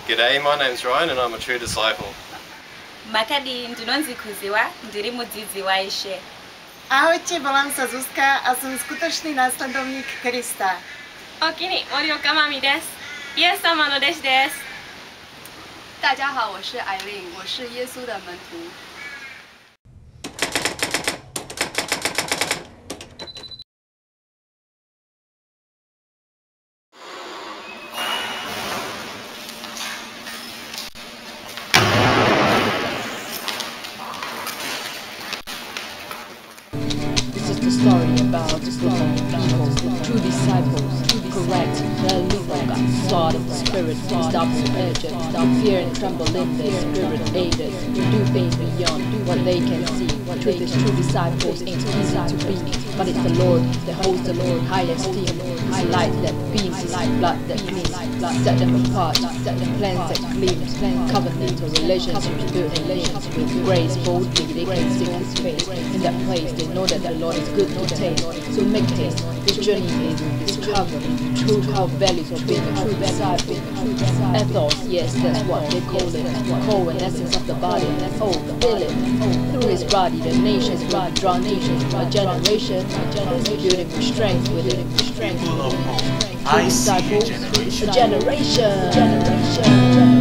G'day, my name's Ryan and I'm a true disciple. Makadi ndinonzi kuziwa, ndiri mudzidzi waishe. Ahojte, volám sa Zuzka a som skutočný následovník Krista. Okini, Morioka Mami desu. Iesama no desu desu. 大家好，我是艾琳，我是耶稣的门徒。 This is the story about the people, true disciples, correct, their legal God, sword of the Spirit, double-edged, fear and tremble in their spirit aided, do things beyond what they can see. Truth is true disciples ain't easy to be, but it's the Lord that holds the Lord high esteem. It's light that beams, blood that gleams, set them apart, plans that gleams, covenantal relationships built in nations with grace boldly they can seek His face. In that place they know that the Lord is good to taste. So make haste, this journey is discover true core values of being a true disciple. Ethos, yes, that's what they call it. Core and essence of the body. Oh, feel it. Through His body, the nations will be drawn nations. A generation building with strength within strength. True disciple, a generation.